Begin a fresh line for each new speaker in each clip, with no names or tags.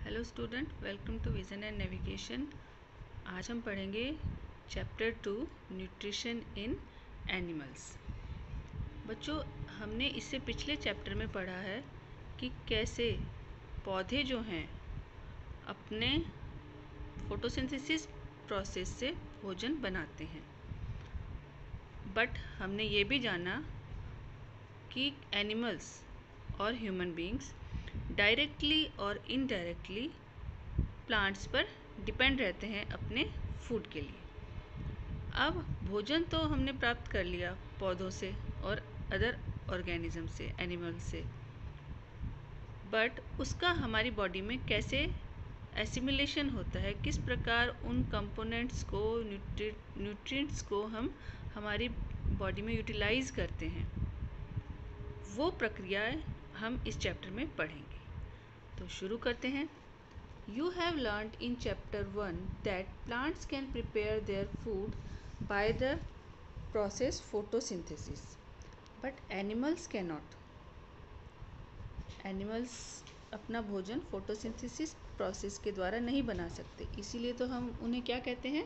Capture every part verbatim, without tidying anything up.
Hello student, welcome to vision and navigation. आज हम पढ़ेंगे chapter two nutrition in animals. बच्चों, हमने इससे पिछले चैप्टर में पढ़ा है कि कैसे पौधे जो हैं अपने फोटोसिंथेसिस प्रोसेस से भोजन बनाते हैं। बट हमने ये भी जाना कि एनिमल्स और ह्यूमन बीइंग्स डायरेक्टली और इनडायरेक्टली प्लांट्स पर डिपेंड रहते हैं अपने फूड के लिए। अब भोजन तो हमने प्राप्त कर लिया पौधों से और अदर ऑर्गेनिज्म से, एनिमल से, बट उसका हमारी बॉडी में कैसे एसिमिलेशन होता है, किस प्रकार उन कंपोनेंट्स को, न्यूट्रि न्यूट्रिएंट्स को हम हमारी बॉडी में यूटिलाइज करते हैं, वो प्रक्रियाएं हम इस चैप्टर में पढ़ेंगे। तो शुरू करते हैं। You have learned in chapter one that plants can prepare their food by the process photosynthesis, but animals cannot. Animals अपना भोजन फोटोसिंथेसिस प्रोसेस के द्वारा नहीं बना सकते, इसीलिए तो हम उन्हें क्या कहते हैं,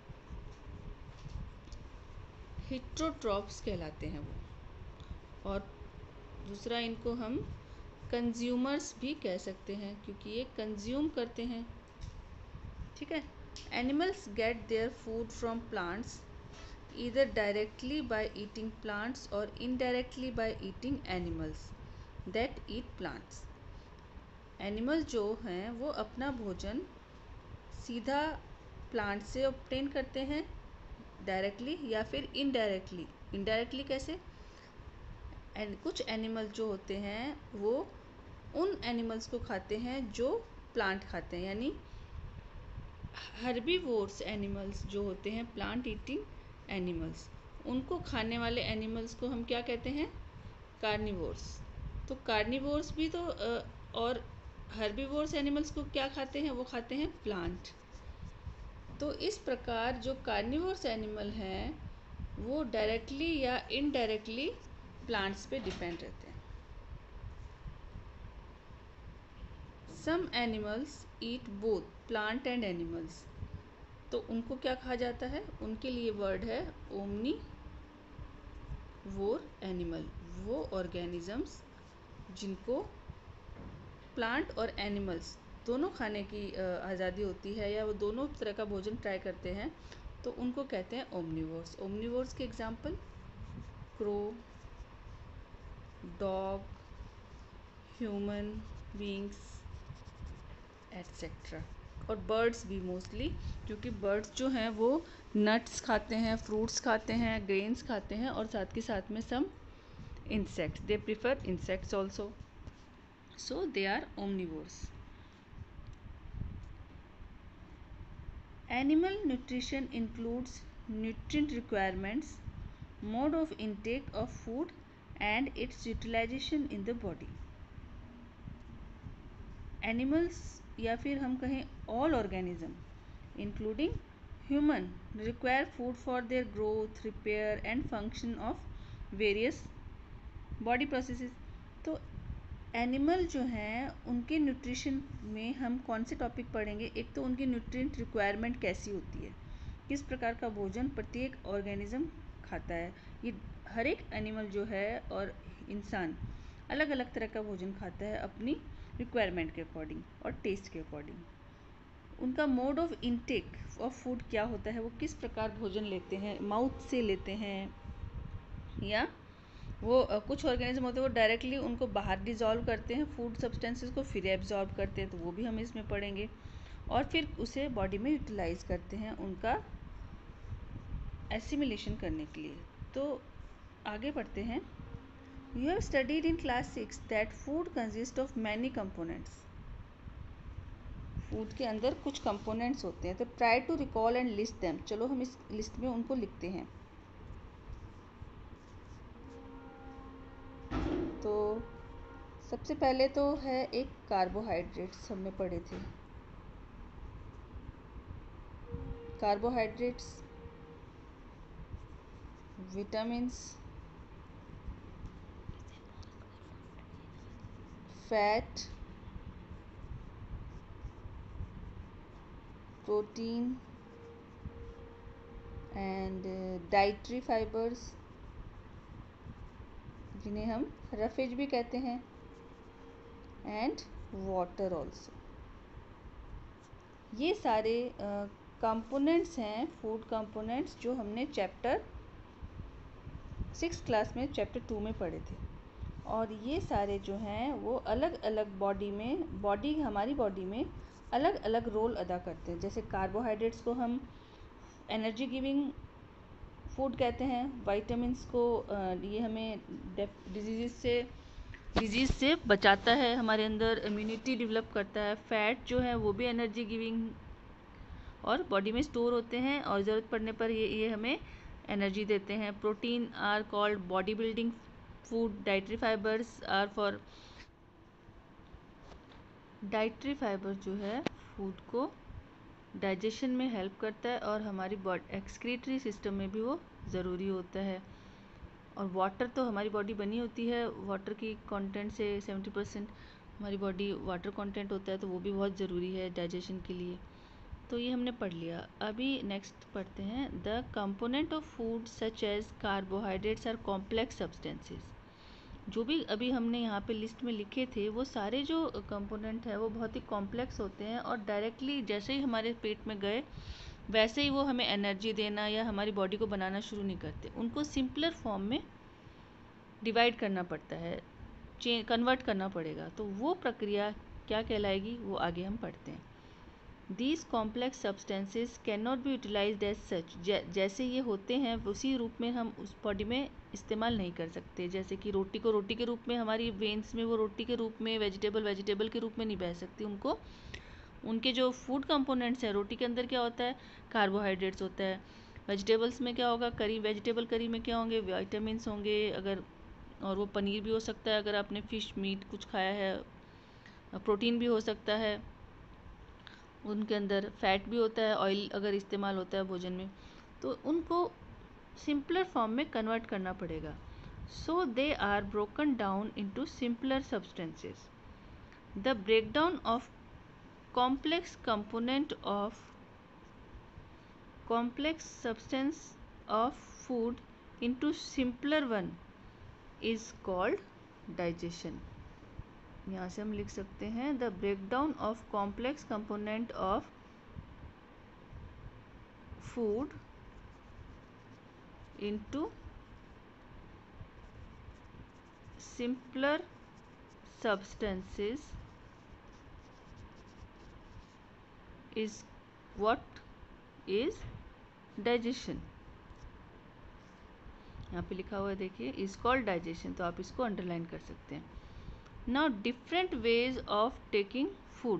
हिट्रोट्रॉप्स कहलाते हैं वो। और दूसरा, इनको हम कंज्यूमर्स भी कह सकते हैं क्योंकि ये कंज्यूम करते हैं। ठीक है। Animals get their food from plants either directly by eating plants और indirectly by eating animals that eat plants. Animal जो हैं वो अपना भोजन सीधा प्लांट से ऑब्टेन करते हैं, डायरेक्टली या फिर इनडायरेक्टली। इनडायरेक्टली कैसे? एंड कुछ एनिमल जो होते हैं वो उन एनिमल्स को खाते हैं जो प्लांट खाते हैं, यानी हर्बीवोर्स एनिमल्स जो होते हैं, प्लांट ईटिंग एनिमल्स, उनको खाने वाले एनिमल्स को हम क्या कहते हैं, कार्निवोर्स। तो कार्निवोर्स भी तो और हर्बीवोर्स एनिमल्स को क्या खाते हैं, वो खाते हैं प्लांट। तो इस प्रकार जो कार्निवोर्स एनिमल हैं वो डायरेक्टली या इनडायरेक्टली प्लांट्स पे डिपेंड रहते हैं। Some animals eat both plant and animals. तो उनको क्या कहा जाता है, उनके लिए वर्ड है ओमनी वोर एनिमल। वो ऑर्गेनिजम्स जिनको प्लांट और एनिमल्स दोनों खाने की आज़ादी होती है या वो दोनों तरह का भोजन ट्राई करते हैं, तो उनको कहते हैं ओमनीवोर्स। ओमनीवोर्स के example crow, dog, human beings etcetera. और बर्ड्स भी मोस्टली, क्योंकि बर्ड्स जो हैं वो नट्स खाते हैं, फ्रूट्स खाते हैं, ग्रेन्स खाते हैं और साथ के साथ में some insects. They prefer insects also, so they are omnivores. Animal nutrition includes nutrient requirements, mode of intake of food and its utilisation in the body. Animals या फिर हम कहें all organism including human require food for their growth, repair and function of various body processes. तो animal जो हैं उनके nutrition में हम कौन से टॉपिक पढ़ेंगे, एक तो उनकी न्यूट्रिएंट रिक्वायरमेंट कैसी होती है, किस प्रकार का भोजन प्रत्येक ऑर्गेनिज्म खाता है। ये हर एक एनिमल जो है और इंसान अलग अलग तरह का भोजन खाता है अपनी रिक्वायरमेंट के अकॉर्डिंग और टेस्ट के अकॉर्डिंग। उनका mode of intake of food क्या होता है, वो किस प्रकार भोजन लेते हैं, माउथ से लेते हैं या वो कुछ ऑर्गेनिज्म होते हैं वो डायरेक्टली उनको बाहर डिजॉल्व करते हैं फूड सब्सटेंसेस को, फिर एब्जॉर्ब करते हैं, तो वो भी हम इसमें पढ़ेंगे। और फिर उसे बॉडी में यूटिलाइज करते हैं उनका एसिमिलेशन करने के लिए। तो आगे बढ़ते हैं। You have studied in class six that food consists of many components. Food के अंदर कुछ कंपोनेंट्स होते हैं, तो try to recall and list them. चलो हम इस लिस्ट में उनको लिखते हैं। तो सबसे पहले तो है एक कार्बोहाइड्रेट्स, हमने पढ़े थे carbohydrates, vitamins, fat, protein and dietary fibres जिन्हें हम रफेज भी कहते हैं, एंड वाटर ऑल्सो। ये सारे कंपोनेंट्स uh, हैं, फूड कंपोनेंट्स, जो हमने चैप्टर सिक्स क्लास में चैप्टर टू में पढ़े थे। और ये सारे जो हैं वो अलग अलग बॉडी में बॉडी हमारी बॉडी में अलग अलग रोल अदा करते हैं। जैसे कार्बोहाइड्रेट्स को हम एनर्जी गिविंग फूड कहते हैं, विटामिन्स को ये हमें डिजीज़ से डिजीज़ से बचाता है, हमारे अंदर इम्यूनिटी डेवलप करता है। फैट जो है वो भी एनर्जी गिविंग और बॉडी में स्टोर होते हैं और ज़रूरत पड़ने पर ये ये हमें एनर्जी देते हैं। Protein are called body building food, dietary fibres are for dietary fibre जो है फूड को डाइजेशन में हेल्प करता है और हमारी बॉडी एक्सक्रीटरी सिस्टम में भी वो ज़रूरी होता है। और वाटर तो हमारी बॉडी बनी होती है, वाटर की कंटेंट से सेवेंटी परसेंट हमारी बॉडी वाटर कंटेंट होता है, तो वो भी बहुत ज़रूरी है डाइजेशन के लिए। तो ये हमने पढ़ लिया। अभी नेक्स्ट पढ़ते हैं, the component of food such as carbohydrates are complex substances. जो भी अभी हमने यहाँ पे लिस्ट में लिखे थे वो सारे जो कंपोनेंट है वो बहुत ही कॉम्प्लेक्स होते हैं और डायरेक्टली जैसे ही हमारे पेट में गए वैसे ही वो हमें एनर्जी देना या हमारी बॉडी को बनाना शुरू नहीं करते। उनको सिंपलर फॉर्म में डिवाइड करना पड़ता है, चेंज कन्वर्ट करना पड़ेगा। तो वो प्रक्रिया क्या कहलाएगी वो आगे हम पढ़ते हैं। These complex substances cannot be utilized as such। जैसे ये होते हैं उसी रूप में हम उस बॉडी में इस्तेमाल नहीं कर सकते। जैसे कि रोटी को रोटी के रूप में हमारी वेन्स में वो रोटी के रूप में, वेजिटेबल वेजिटेबल के रूप में नहीं बह सकती। उनको उनके जो फूड कंपोनेंट्स हैं, रोटी के अंदर क्या होता है, कार्बोहाइड्रेट्स होता है। वेजिटेबल्स में क्या होगा, करी, वेजिटेबल करी में क्या होंगे, विटामिन्स होंगे, अगर और वो पनीर भी हो सकता है अगर आपने फ़िश मीट कुछ खाया है। प्रोटीन भी हो सकता है, उनके अंदर फैट भी होता है, ऑयल अगर इस्तेमाल होता है भोजन में, तो उनको सिंपलर फॉर्म में कन्वर्ट करना पड़ेगा। So they are broken down into simpler substances. The breakdown of complex component of complex substance of food into simpler one is called digestion. यहाँ से हम लिख सकते हैं, the breakdown of complex component of food into simpler substances is what is digestion. यहाँ पे लिखा हुआ है देखिए, इज कॉल्ड डाइजेशन, तो आप इसको अंडरलाइन कर सकते हैं। Now different ways of taking food.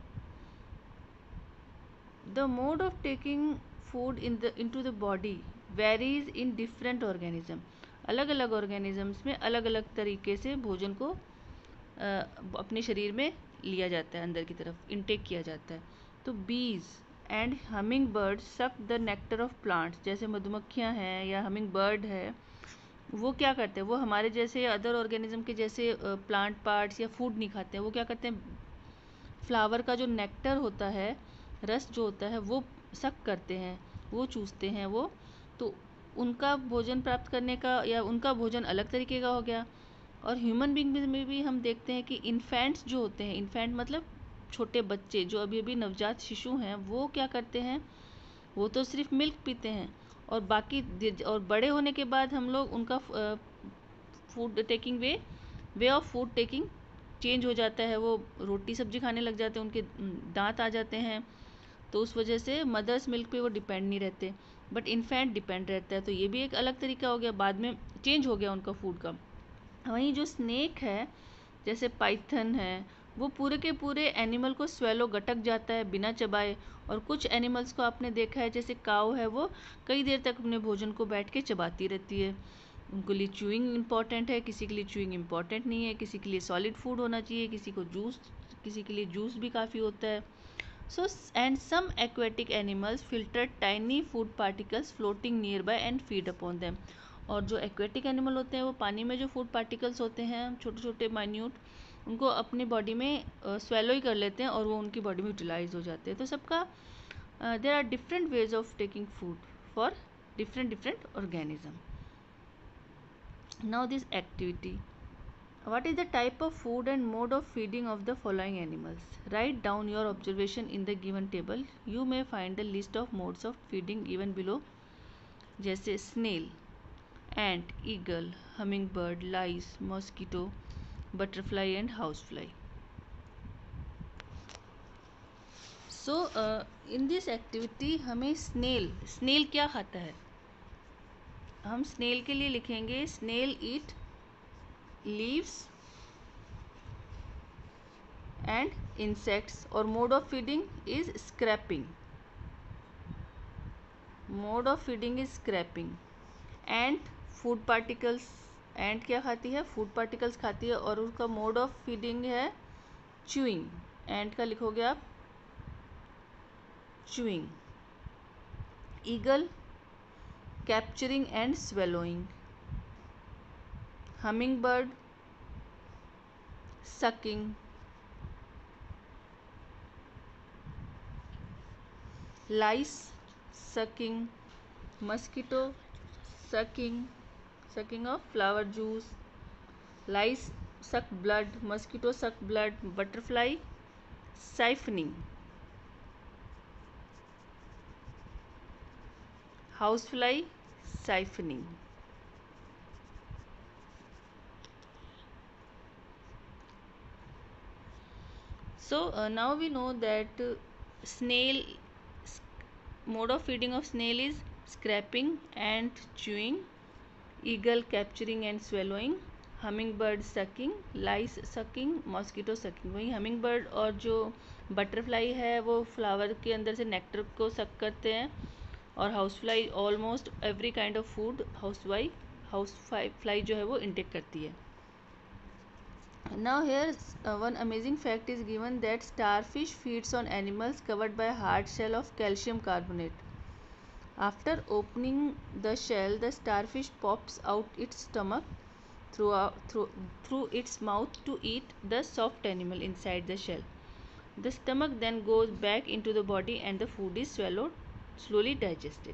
The mode of taking food in the into the body varies in different organism. अलग अलग ऑर्गेनिजम्स में अलग अलग तरीके से भोजन को आ, अपने शरीर में लिया जाता है, अंदर की तरफ इनटेक किया जाता है। तो bees and hummingbird suck the nectar of plants. जैसे मधुमक्खियाँ हैं या हमिंग बर्ड है, वो क्या करते हैं, वो हमारे जैसे अदर ऑर्गेनिज्म के जैसे प्लांट पार्ट्स या फूड नहीं खाते हैं। वो क्या करते हैं, फ्लावर का जो नेक्टर होता है, रस जो होता है, वो सक करते हैं, वो चूसते हैं वो। तो उनका भोजन प्राप्त करने का या उनका भोजन अलग तरीके का हो गया। और ह्यूमन बींग में भी हम देखते हैं कि इन्फेंट्स जो होते हैं, इन्फेंट मतलब छोटे बच्चे जो अभी अभी नवजात शिशु हैं, वो क्या करते हैं, वो तो सिर्फ मिल्क पीते हैं और बाकी और बड़े होने के बाद हम लोग उनका food taking way way of food taking change हो जाता है। वो रोटी सब्जी खाने लग जाते हैं, उनके दांत आ जाते हैं, तो उस वजह से मदर्स मिल्क पे वो डिपेंड नहीं रहते, बट इन्फेंट डिपेंड रहता है। तो ये भी एक अलग तरीका हो गया, बाद में चेंज हो गया उनका फूड का। वहीं जो स्नेक है, जैसे पाइथन है, वो पूरे के पूरे एनिमल को स्वेलो गटक जाता है बिना चबाए। और कुछ एनिमल्स को आपने देखा है, जैसे काऊ है, वो कई देर तक अपने भोजन को बैठ के चबाती रहती है। उनके लिए च्यूइंग इम्पॉर्टेंट है, किसी के लिए च्यूइंग इम्पॉर्टेंट नहीं है, किसी के लिए सॉलिड फूड होना चाहिए, किसी को जूस किसी के लिए जूस भी काफ़ी होता है। So and some aquatic animals filter tiny food particles floating nearby and feed upon them. और जो एक्वेटिक एनिमल होते हैं वो पानी में जो फूड पार्टिकल्स होते हैं छोटे छोटे माइन्यूट, उनको अपनी बॉडी में स्वेलो ही कर लेते हैं और वो उनकी बॉडी में यूटिलाइज हो जाते हैं। तो सबका uh, there are different ways of taking food for different different organism. Now this activity, what is the type of food and mode of feeding of the following animals? Write down your observation in the given table. You may find the list of modes of feeding given below, जैसे snail, ant, eagle, hummingbird, lice, mosquito, butterfly and housefly. So uh, in this activity हमें snail, snail क्या खाता है? हम snail के लिए लिखेंगे snail eat leaves and insects, और mode of feeding is scraping. Mode of feeding is scraping. Ant food particles, ant क्या खाती है? food particles खाती है, और उसका mode of feeding है chewing. ant का लिखोगे आप chewing. Eagle capturing and swallowing. Hummingbird sucking. Lice sucking. Mosquito sucking, sucking of flower juice. Lice suck blood, mosquito suck blood. Butterfly siphoning. Housefly siphoning. So uh, now we know that uh, snail, mode of feeding of snail is scraping, ant chewing, eagle capturing and swallowing, hummingbird sucking, lice sucking, mosquito sucking. वही hummingbird और जो butterfly है वो flower के अंदर से nectar को suck करते हैं, और housefly almost every kind of food housefly housefly जो है वो intake करती है. Now here uh, one amazing fact is given that starfish feeds on animals covered by hard shell of calcium carbonate. After opening the shell, the starfish pops out its stomach through, through, through its mouth to eat the soft animal inside the shell. The stomach then goes back into the body and the food is swallowed, slowly digested.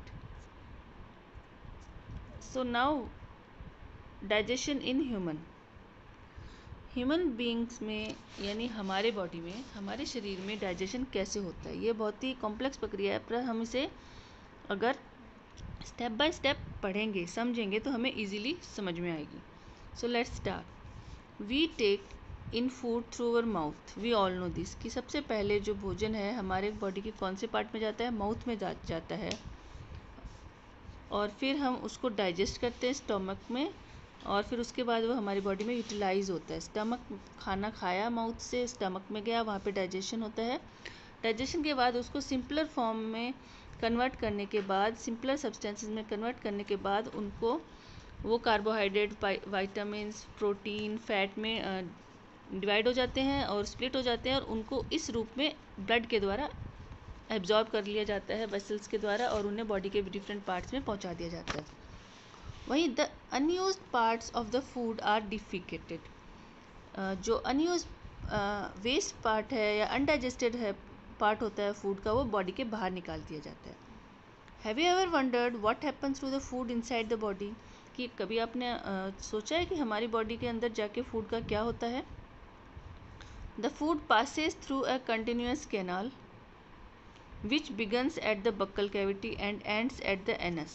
So now digestion in human. Human beings में यानी हमारे body में, हमारे शरीर में digestion कैसे होता है, ये बहुत ही कॉम्प्लेक्स प्रक्रिया है, पर हम इसे अगर स्टेप बाय स्टेप पढ़ेंगे, समझेंगे तो हमें इजीली समझ में आएगी. So let's start. We take in food through our mouth. We all know this कि सबसे पहले जो भोजन है हमारे बॉडी के कौन से पार्ट में जाता है? माउथ में जा, जाता है, और फिर हम उसको डाइजेस्ट करते हैं स्टमक में, और फिर उसके बाद वो हमारी बॉडी में यूटिलाइज होता है. स्टमक, खाना खाया माउथ से, स्टमक में गया, वहाँ पे डाइजेशन होता है. डाइजेशन के बाद उसको सिंपलर फॉर्म में कन्वर्ट करने के बाद, सिंपलर सब्सटेंसेस में कन्वर्ट करने के बाद उनको वो कार्बोहाइड्रेट, वाइटामिन्स, प्रोटीन, फैट में डिवाइड हो जाते हैं और स्प्लिट हो जाते हैं, और उनको इस रूप में ब्लड के द्वारा एब्जॉर्ब कर लिया जाता है वेसल्स के द्वारा, और उन्हें बॉडी के डिफरेंट पार्ट्स में पहुँचा दिया जाता है. वहीं the unused parts of the food are defecated. जो अनयूज्ड वेस्ट पार्ट है या अनडाइजेस्टेड है पार्ट होता है फूड का, वो बॉडी के बाहर निकाल दिया जाता है. Have you ever wondered what happens to the food inside the body? कि कभी आपने uh, सोचा है कि हमारी बॉडी के अंदर जाके फूड का क्या होता है? The food passes through a continuous canal which begins at the buccal cavity and ends at the anus.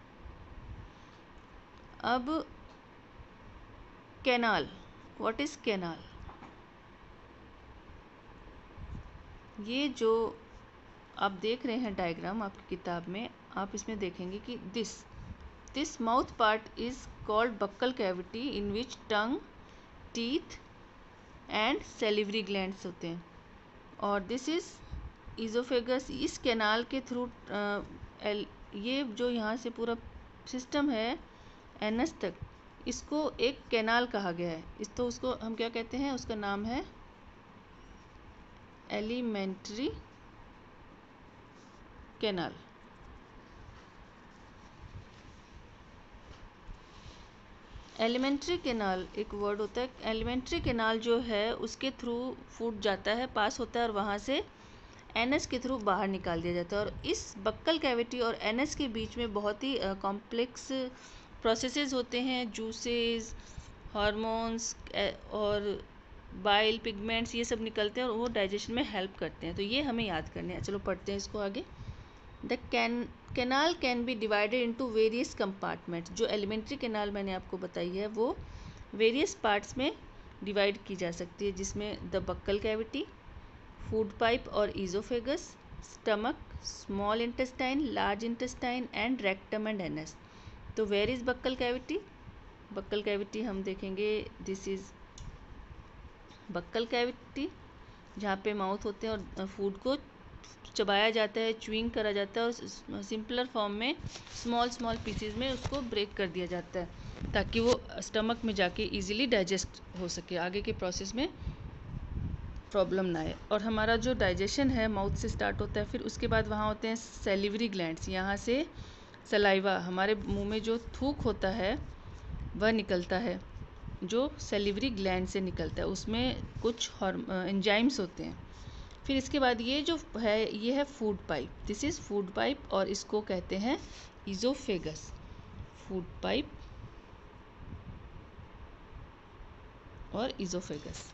अब कैनाल, व्हाट इज कैनाल? ये जो आप देख रहे हैं डायग्राम आपकी किताब में, आप इसमें देखेंगे कि this this mouth part is called buccal cavity in which tongue, teeth and salivary glands होते हैं, और दिस इज ईजोफेगस. इस कैनाल के थ्रू ये जो यहाँ से पूरा सिस्टम है एनस तक, इसको एक कैनाल कहा गया है. इस तो उसको हम क्या कहते हैं? उसका नाम है एलिमेंट्री कैनाल. एलिमेंट्री कैनाल एक वर्ड होता है. एलिमेंट्री कैनाल जो है उसके थ्रू फूड जाता है, पास होता है, और वहाँ से एनस के थ्रू बाहर निकाल दिया जाता है। और इस बक्कल कैविटी और एनस के बीच में बहुत ही कॉम्प्लेक्स प्रोसेसेस होते हैं, जूसेस, हार्मोन्स और बाइल, पिगमेंट्स, ये सब निकलते हैं और वो डाइजेशन में हेल्प करते हैं। तो ये हमें याद करने हैं। चलो पढ़ते हैं इसको आगे। The can canal can be divided into various compartments. जो एलिमेंट्री कैनाल मैंने आपको बताई है वो वेरियस पार्ट्स में डिवाइड की जा सकती है, जिसमें the buccal cavity, food pipe और oesophagus, stomach, small intestine, large intestine and rectum and anus. तो where is buccal cavity? Buccal cavity हम देखेंगे, दिस इज बक्कल कैविटी, जहाँ पे माउथ होते हैं और फूड को चबाया जाता है, च्यूइंग करा जाता है और सिंपलर फॉर्म में स्मॉल स्मॉल पीसेस में उसको ब्रेक कर दिया जाता है ताकि वो स्टमक में जाके इजीली डाइजेस्ट हो सके, आगे के प्रोसेस में प्रॉब्लम ना आए। और हमारा जो डाइजेशन है माउथ से स्टार्ट होता है, फिर उसके बाद वहाँ होते हैं सेलिवरी ग्लैंड्स। यहाँ से सलाइवा, हमारे मुंह में जो थूक होता है वह निकलता है, जो सेलिवरी ग्लैंड से निकलता है, उसमें कुछ एंजाइम्स होते हैं। फिर इसके बाद ये जो है ये है food pipe, this is food pipe और इसको कहते हैं ईजोफेगस। फूड पाइप और oesophagus.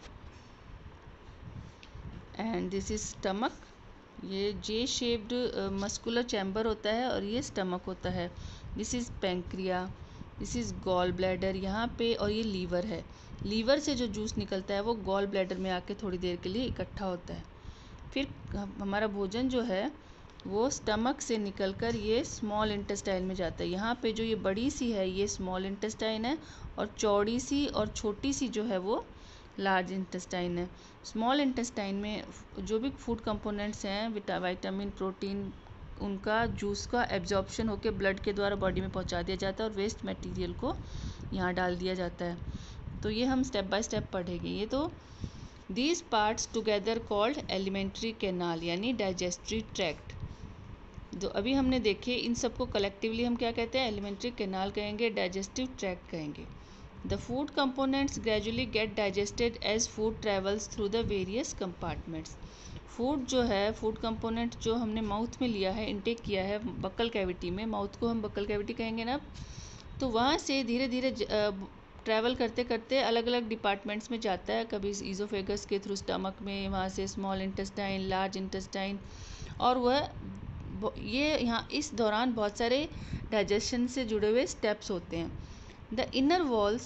And this is stomach, ये जे शेप्ड मस्कुलर चैम्बर होता है और ये स्टमक होता है। This is pancreas, this is gall bladder यहाँ पे, और ये लीवर है। लीवर से जो जूस निकलता है वो गॉल ब्लैडर में आके थोड़ी देर के लिए इकट्ठा होता है। फिर हमारा भोजन जो है वो स्टमक से निकलकर ये स्मॉल इंटेस्टाइन में जाता है। यहाँ पे जो ये बड़ी सी है ये स्मॉल इंटेस्टाइन है और चौड़ी सी और छोटी सी जो है वो लार्ज इंटेस्टाइन है। स्मॉल इंटेस्टाइन में जो भी फूड कंपोनेंट्स हैं, विटा विटामिन, प्रोटीन, उनका जूस का एब्जॉर्प्शन होकर ब्लड के द्वारा बॉडी में पहुँचा दिया जाता है और वेस्ट मटेरियल को यहाँ डाल दिया जाता है। तो ये हम स्टेप बाय स्टेप पढ़ेंगे। ये तो these parts together called alimentary canal यानी डाइजेस्टरी ट्रैक्ट। जो अभी हमने देखे इन सबको कलेक्टिवली हम क्या कहते हैं? एलिमेंट्री कैनाल कहेंगे, डाइजेस्टिव ट्रैक्ट कहेंगे। The food components gradually get digested as food travels through the various compartments. Food जो है, फूड कंपोनेंट जो हमने माउथ में लिया है, इनटेक किया है बक्कल कैविटी में, माउथ को हम बक्कल कैविटी कहेंगे ना, तो वहाँ से धीरे धीरे ट्रैवल करते करते अलग अलग डिपार्टमेंट्स में जाता है। कभी ईजोफेगस के थ्रू स्टमक में, वहाँ से स्मॉल इंटेस्टाइन, लार्ज इंटेस्टाइन, और वह ये यहाँ इस दौरान बहुत सारे डाइजेशन से जुड़े हुए स्टेप्स होते हैं। The inner walls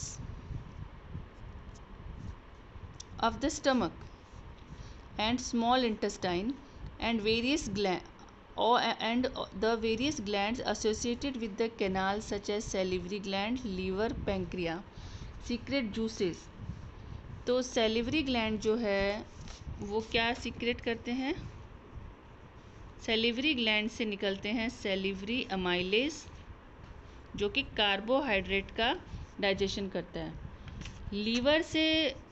of the stomach and small intestine and various gland or and the various glands associated with the canal such as salivary gland, liver, pancreas secrete juices। तो salivary gland जो है वो क्या secret करते हैं? salivary gland से निकलते हैं salivary amylase जो कि कार्बोहाइड्रेट का डाइजेशन करता है। लीवर से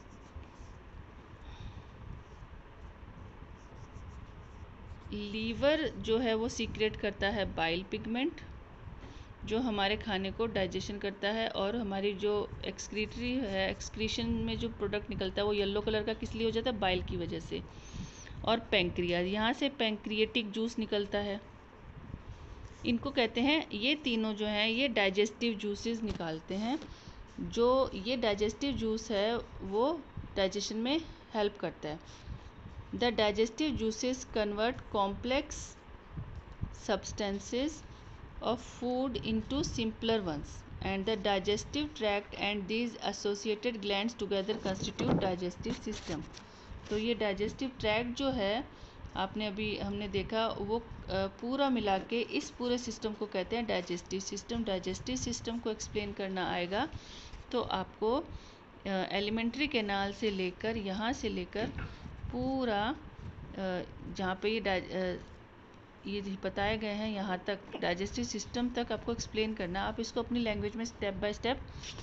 लीवर जो है वो सीक्रेट करता है बाइल पिगमेंट जो हमारे खाने को डाइजेशन करता है, और हमारी जो एक्सक्रीटरी है, एक्सक्रीशन में जो प्रोडक्ट निकलता है वो येलो कलर का किस लिए हो जाता है? बाइल की वजह से। और पैंक्रियाज, यहाँ से पैंक्रिएटिक जूस निकलता है। इनको कहते हैं, ये तीनों जो हैं ये डाइजेस्टिव जूसेस निकालते हैं। जो ये डाइजेस्टिव जूस है वो डाइजेशन में हेल्प करता है। The digestive juices convert complex substances of food into simpler ones, and the digestive tract and these associated glands together constitute digestive system। तो ये digestive tract जो है आपने अभी हमने देखा वो पूरा मिला के इस पूरे सिस्टम को कहते हैं डाइजेस्टिव सिस्टम। डाइजेस्टिव सिस्टम को एक्सप्लेन करना आएगा तो आपको एलिमेंट्री कैनाल से लेकर यहाँ से लेकर पूरा जहाँ पे ये ये बताए गए हैं यहाँ तक डाइजेस्टिव सिस्टम तक आपको एक्सप्लेन करना। आप इसको अपनी लैंग्वेज में स्टेप बाय स्टेप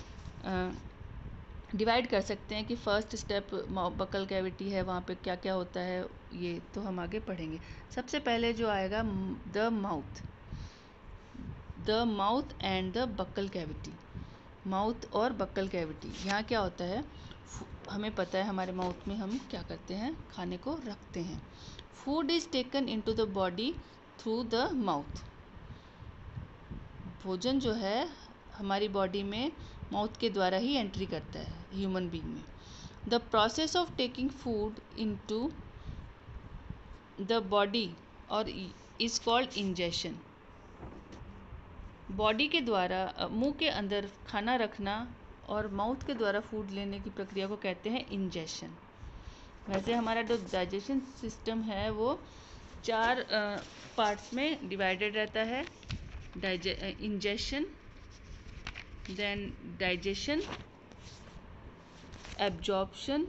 डिवाइड कर सकते हैं कि फर्स्ट स्टेप बक्कल कैविटी है, वहाँ पे क्या क्या होता है, ये तो हम आगे पढ़ेंगे। सबसे पहले जो आएगा the mouth, the mouth and the buccal cavity. Mouth और बक्कल कैविटी, यहाँ क्या होता है? हमें पता है हमारे माउथ में हम क्या करते हैं, खाने को रखते हैं। Food is taken into the body through the mouth. भोजन जो है हमारी बॉडी में माउथ के द्वारा ही एंट्री करता है ह्यूमन बीइंग में। The process of taking food into the body और इज कॉल्ड इंजेशन। बॉडी के द्वारा मुंह के अंदर खाना रखना और माउथ के द्वारा फूड लेने की प्रक्रिया को कहते हैं इंजेशन। वैसे हमारा जो डाइजेशन सिस्टम है वो चार पार्ट्स में डिवाइडेड रहता है। डाइजे ingestion, then digestion, absorption,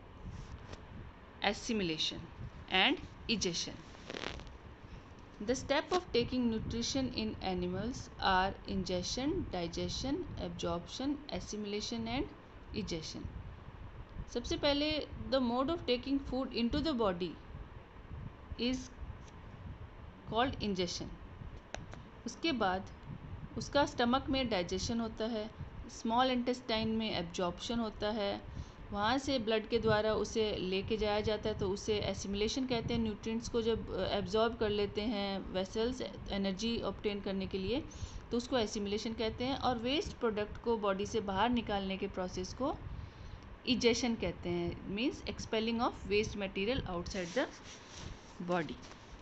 assimilation and egestion. The step of taking nutrition in animals are ingestion, digestion, absorption, assimilation and egestion. सबसे पहले the mode of taking food into the body is called ingestion. उसके बाद उसका stomach में digestion होता है, small intestine में absorption होता है, वहाँ से ब्लड के द्वारा उसे लेके जाया जाता है तो उसे एसिमिलेशन कहते हैं। न्यूट्रिएंट्स को जब एब्जॉर्ब कर लेते हैं वेसल्स एनर्जी ऑब्टेन करने के लिए तो उसको एसिमिलेशन कहते हैं। और वेस्ट प्रोडक्ट को बॉडी से बाहर निकालने के प्रोसेस को इजेशन कहते हैं, means expelling of waste material outside the body.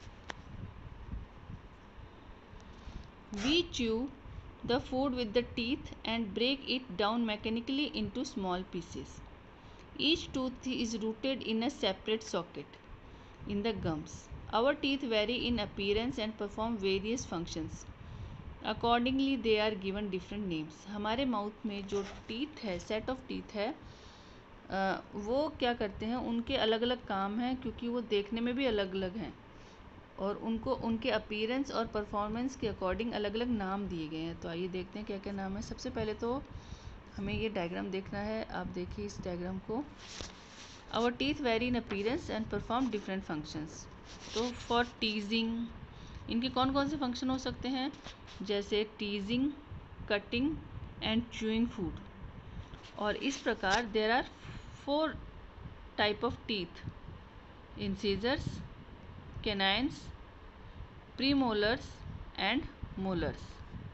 We chew the food with the teeth and break it down mechanically into small pieces. Each tooth is rooted in a separate socket in the gums. Our teeth vary in appearance and perform various functions. Accordingly, they are given different names. हमारे mouth में जो teeth है, set of teeth है, आ, वो क्या करते हैं, उनके अलग अलग काम हैं क्योंकि वो देखने में भी अलग अलग हैं और उनको उनके अपीयरेंस और परफॉर्मेंस के अकॉर्डिंग अलग अलग नाम दिए गए हैं। तो आइए देखते हैं क्या क्या नाम है। सबसे पहले तो हमें ये डायग्राम देखना है। आप देखिए इस डायग्राम को। Our teeth vary in appearance and perform different functions. तो फॉर टीजिंग इनके कौन कौन से फंक्शन हो सकते हैं, जैसे teasing, cutting and chewing food. और इस प्रकार there are four type of teeth, incisors, canines, premolars and molars.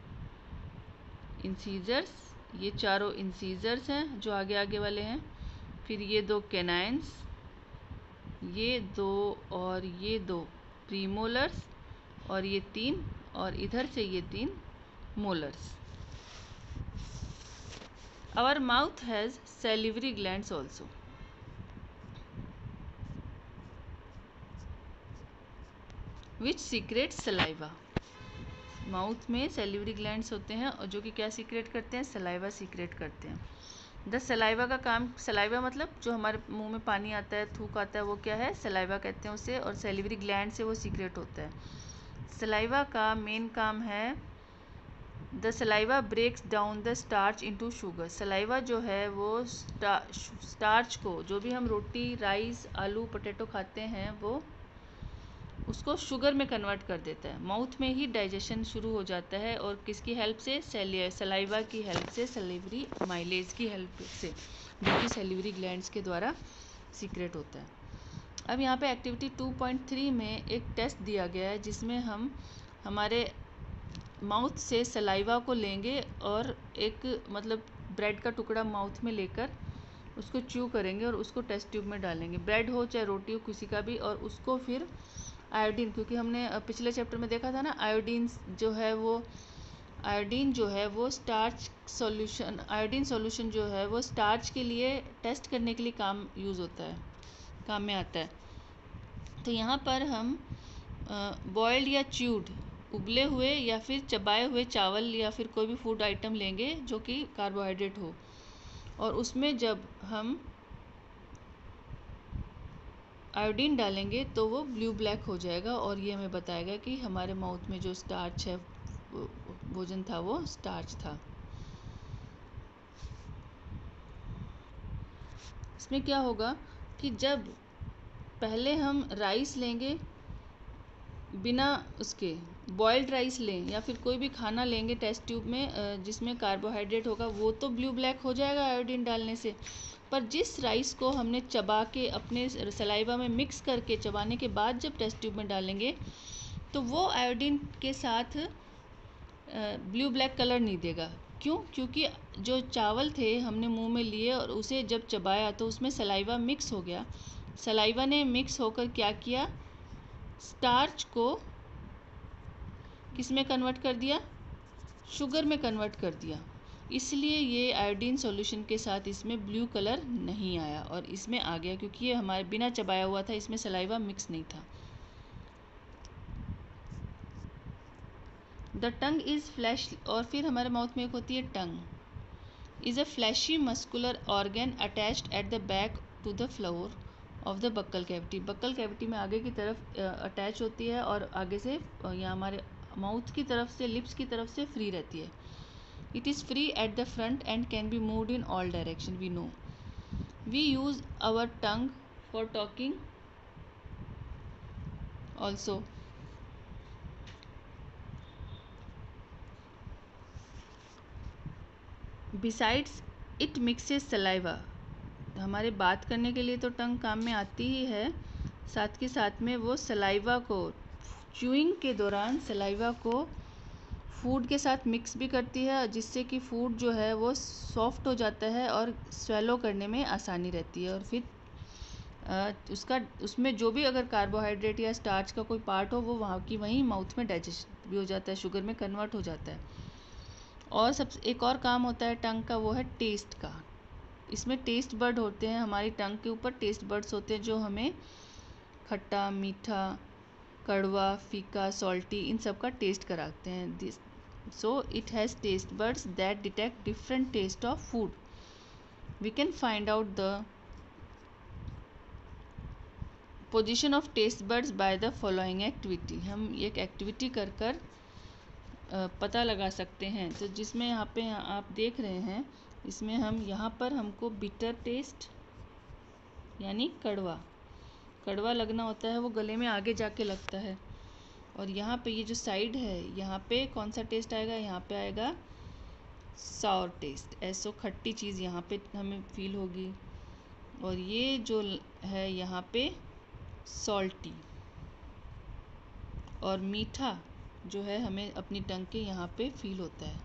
Incisors, ये चारों इंसीजर्स हैं जो आगे आगे वाले हैं, फिर ये दो कैनाइन्स, ये दो और ये दो प्रीमोलर्स और ये तीन, और इधर से ये तीन molars. Our mouth has salivary glands also. Which secrete saliva. Mouth में सैलिवरी ग्लैंड्स होते हैं और जो कि क्या सीक्रेट करते हैं, सलाइवा सीक्रेट करते हैं। द सलाइवा का काम, सलाइवा मतलब जो हमारे मुंह में पानी आता है, थूक आता है, वो क्या है, सलाइवा कहते हैं उसे, और सैलिवरी ग्लैंड से वो सीक्रेट होता है। सलाइवा का मेन काम है, the saliva breaks down the starch into sugar. Saliva जो है वो स्टा, स्टार्च को, जो भी हम रोटी, राइस, आलू, पोटैटो खाते हैं, वो उसको शुगर में कन्वर्ट कर देता है। माउथ में ही डाइजेशन शुरू हो जाता है और किसकी हेल्प से, सलाइवा की हेल्प से, सैलिवरी माइलेज की हेल्प से, जो कि सैलिवरी ग्लैंड्स के द्वारा सीक्रेट होता है। अब यहाँ पे एक्टिविटी टू पॉइंट थ्री में एक टेस्ट दिया गया है जिसमें हम हमारे माउथ से सलाइवा को लेंगे और एक मतलब ब्रेड का टुकड़ा माउथ में लेकर उसको च्यू करेंगे और उसको टेस्ट ट्यूब में डालेंगे। ब्रेड हो चाहे रोटी हो, किसी का भी, और उसको फिर आयोडीन, क्योंकि हमने पिछले चैप्टर में देखा था ना, आयोडीन जो है वो आयोडीन जो है वो स्टार्च सॉल्यूशन, आयोडीन सॉल्यूशन जो है वो स्टार्च के लिए टेस्ट करने के लिए काम यूज़ होता है, काम में आता है। तो यहाँ पर हम बॉइल्ड या च्यूड, उबले हुए या फिर चबाए हुए चावल या फिर कोई भी फूड आइटम लेंगे जो कि कार्बोहाइड्रेट हो, और उसमें जब हम आयोडीन डालेंगे तो वो ब्लू ब्लैक हो जाएगा और ये हमें बताएगा कि हमारे माउथ में जो स्टार्च है, भोजन था, वो स्टार्च था। इसमें क्या होगा कि जब पहले हम राइस लेंगे, बिना उसके बॉइल्ड राइस लें या फिर कोई भी खाना लेंगे टेस्ट ट्यूब में जिसमें कार्बोहाइड्रेट होगा, वो तो ब्लू ब्लैक हो जाएगा आयोडीन डालने से। पर जिस राइस को हमने चबा के अपने सलाइवा में मिक्स करके चबाने के बाद जब टेस्ट ट्यूब में डालेंगे तो वो आयोडीन के साथ ब्लू ब्लैक कलर नहीं देगा। क्यों? क्योंकि जो चावल थे हमने मुंह में लिए और उसे जब चबाया तो उसमें सलाइवा मिक्स हो गया। सलाइवा ने मिक्स होकर क्या किया, स्टार्च को किस में कन्वर्ट कर दिया, शुगर में कन्वर्ट कर दिया। इसलिए ये आयोडीन सॉल्यूशन के साथ इसमें ब्लू कलर नहीं आया और इसमें आ गया, क्योंकि ये हमारे बिना चबाया हुआ था, इसमें सलाइवा मिक्स नहीं था। द टंग इज़ फ्लैश, और फिर हमारे माउथ में एक होती है tongue, is a fleshy muscular organ attached at the back to the floor of the buccal cavity. Buccal cavity में आगे की तरफ अटैच होती है और आगे से यहाँ हमारे माउथ की तरफ से, लिप्स की तरफ से फ्री रहती है। It is free at the front and can be moved in all direction. We know we use our tongue for talking also. Besides it mixes saliva. हमारे बात करने के लिए तो टंग काम में आती ही है, साथ के साथ में वो सलाइवा को, च्यूइंग के दौरान सलाइवा को फूड के साथ मिक्स भी करती है, जिससे कि फूड जो है वो सॉफ्ट हो जाता है और स्वेलो करने में आसानी रहती है। और फिर आ, उसका उसमें जो भी अगर कार्बोहाइड्रेट या स्टार्च का कोई पार्ट हो वो वहाँ की वहीं माउथ में डाइजेस्ट भी हो जाता है, शुगर में कन्वर्ट हो जाता है। और सब एक और काम होता है टंग का, वो है टेस्ट का। इसमें टेस्ट बर्ड होते हैं, हमारी टंग के ऊपर टेस्ट बर्ड्स होते हैं जो हमें खट्टा, मीठा, कड़वा, फीका, सॉल्टी, इन सब का टेस्ट कराते हैं। This so it has taste buds that detect different taste of food. We can find out the position of taste buds by the following activity. हम एक एक्टिविटी कर कर पता लगा सकते हैं। तो जिसमें यहाँ पे आप देख रहे हैं, इसमें हम यहाँ पर हमको बिटर टेस्ट यानी कड़वा कड़वा लगना होता है, वो गले में आगे जाके लगता है। और यहाँ पे ये जो साइड है, यहाँ पे कौन सा टेस्ट आएगा, यहाँ पे आएगा सावर टेस्ट, ऐसो खट्टी चीज़ यहाँ पे हमें फील होगी। और ये जो है यहाँ पे सॉल्टी, और मीठा जो है हमें अपनी टंग के यहाँ पे फील होता है।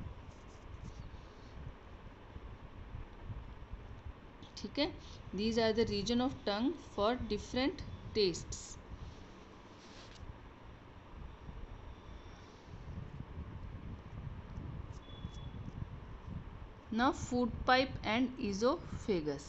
ठीक है, these are the region of tongue for different tastes. Now food pipe and esophagus.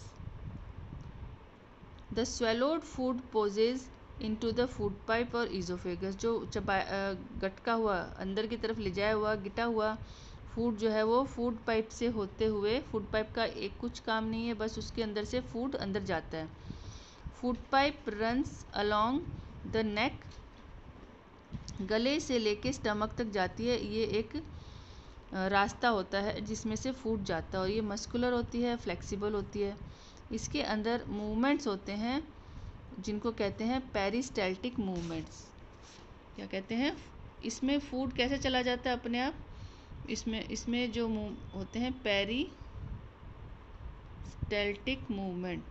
The swallowed food passes into the food pipe और esophagus। जो चबा गटका हुआ, अंदर की तरफ ले जाया हुआ, गिटा हुआ फूड जो है वो फूड पाइप से होते हुए, फूड पाइप का एक कुछ काम नहीं है, बस उसके अंदर से फूड अंदर जाता है। Food pipe runs along the neck, गले से लेके स्टमक तक जाती है। ये एक रास्ता होता है जिसमें से फूड जाता है, और ये मस्कुलर होती है, फ्लेक्सिबल होती है। इसके अंदर मूवमेंट्स होते हैं जिनको कहते हैं पेरिस्टाल्टिक मूवमेंट्स। क्या कहते हैं? इसमें फूड कैसे चला जाता है अपने आप? इसमें इसमें जो मूव होते हैं पेरिस्टाल्टिक मूवमेंट।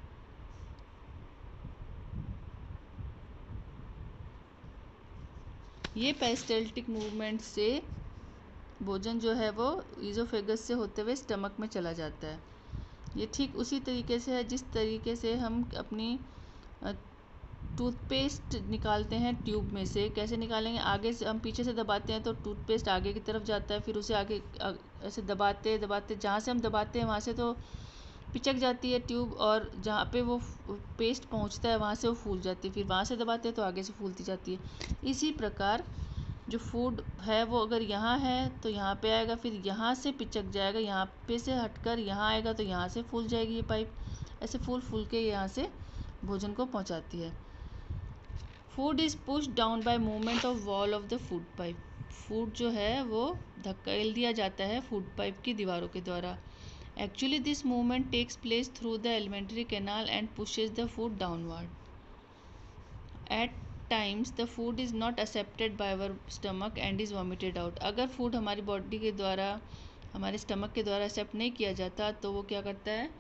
ये पेरिस्टाल्टिक मूवमेंट से भोजन जो है वो ईज़ोफेगस से होते हुए स्टमक में चला जाता है। ये ठीक उसी तरीके से है जिस तरीके से हम अपनी टूथपेस्ट निकालते हैं ट्यूब में से। कैसे निकालेंगे? आगे से हम पीछे से दबाते हैं तो टूथपेस्ट आगे की तरफ जाता है, फिर उसे आगे ऐसे दबाते दबाते जहाँ से हम दबाते हैं वहाँ से तो पिचक जाती है ट्यूब, और जहाँ पे वो पेस्ट पहुँचता है वहाँ से वो फूल जाती है, फिर वहाँ से दबाते हैं तो आगे से फूलती जाती है। इसी प्रकार जो फूड है वो अगर यहाँ है तो यहाँ पे आएगा, फिर यहाँ से पिचक जाएगा, यहाँ पे से हटकर यहाँ आएगा तो यहाँ से फूल जाएगी ये पाइप। ऐसे फूल फूल के यहाँ से भोजन को पहुँचाती है। Food is pushed down by movement of wall of the food pipe. Food जो है वो धकेल दिया जाता है फूड पाइप की दीवारों के द्वारा। Actually this movement takes place through the alimentary canal and pushes the food downward. At times the food is not accepted by our stomach and is vomited out. अगर फूड हमारी body के द्वारा, हमारे stomach के द्वारा accept नहीं किया जाता तो वो क्या करता है,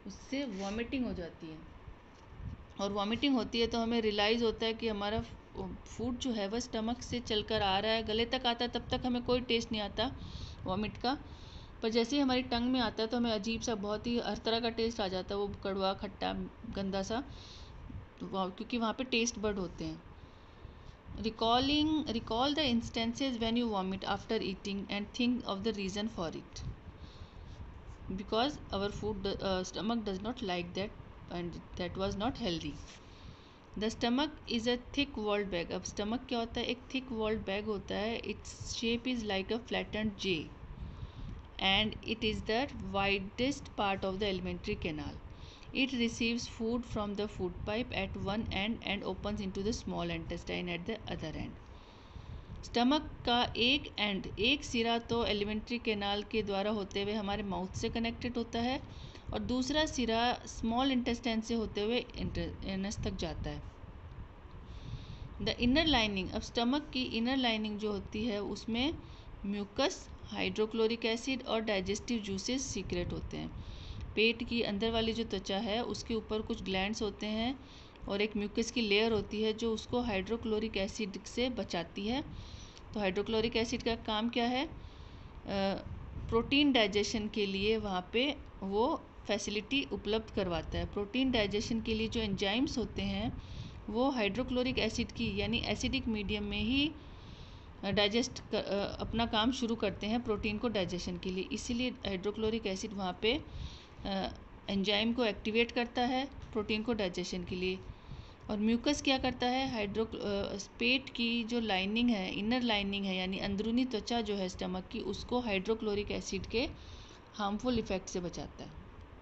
उससे वॉमिटिंग हो जाती है, और वॉमिटिंग होती है तो हमें रियलाइज़ होता है कि हमारा फूड जो है वह स्टमक से चलकर आ रहा है, गले तक आता है, तब तक हमें कोई टेस्ट नहीं आता वॉमिट का, पर जैसे ही हमारी टंग में आता है तो हमें अजीब सा, बहुत ही हर तरह का टेस्ट आ जाता है, वो कड़वा, खट्टा, गंदा सा, क्योंकि वहाँ पे टेस्ट बड होते हैं। Recalling recall the instances when you vomit after eating and think of the reason for it, because our food stomach does not like that and that was not healthy. The stomach is a thick walled bag. अब stomach क्या होता है? एक thick walled bag होता है। Its shape is like a flattened J and it is the widest part of the alimentary canal. It receives food from the food pipe at one end and opens into the small intestine at the other end. Stomach का एक and, एक सिरा तो alimentary canal के द्वारा होते हुए हमारे माउथ से कनेक्टेड होता है, और दूसरा सिरा स्मॉल इंटेस्टाइन से होते हुए एनस तक जाता है. द इनर लाइनिंग, अब स्टमक की इनर लाइनिंग जो होती है उसमें म्यूकस, हाइड्रोक्लोरिक एसिड और डाइजेस्टिव जूसेस सीक्रेट होते हैं. पेट की अंदर वाली जो त्वचा है उसके ऊपर कुछ ग्लैंड्स होते हैं और एक म्यूकस की लेयर होती है जो उसको हाइड्रोक्लोरिक एसिड से बचाती है. तो हाइड्रोक्लोरिक एसिड का काम क्या है? प्रोटीन डाइजेशन के लिए वहाँ पे वो फैसिलिटी उपलब्ध करवाता है. प्रोटीन डाइजेशन के लिए जो एंजाइम्स होते हैं वो हाइड्रोक्लोरिक एसिड की, यानी एसिडिक मीडियम में ही डाइजेस्ट कर, अपना काम शुरू करते हैं प्रोटीन को डाइजेशन के लिए. इसीलिए हाइड्रोक्लोरिक एसिड वहाँ पे एंजाइम को एक्टिवेट करता है प्रोटीन को डाइजेशन के लिए. और म्यूकस क्या करता है? हाइड्रो पेट की जो लाइनिंग है, इनर लाइनिंग है, यानी अंदरूनी त्वचा जो है स्टमक की, उसको हाइड्रोक्लोरिक एसिड के हार्मफुल इफेक्ट से बचाता है.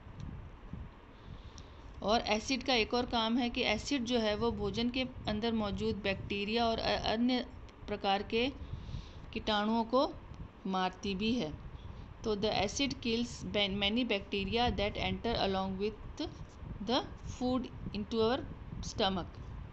और एसिड का एक और काम है कि एसिड जो है वो भोजन के अंदर मौजूद बैक्टीरिया और अन्य प्रकार के कीटाणुओं को मारती भी है. तो the acid kills many bacteria that enter along with the food into our stomach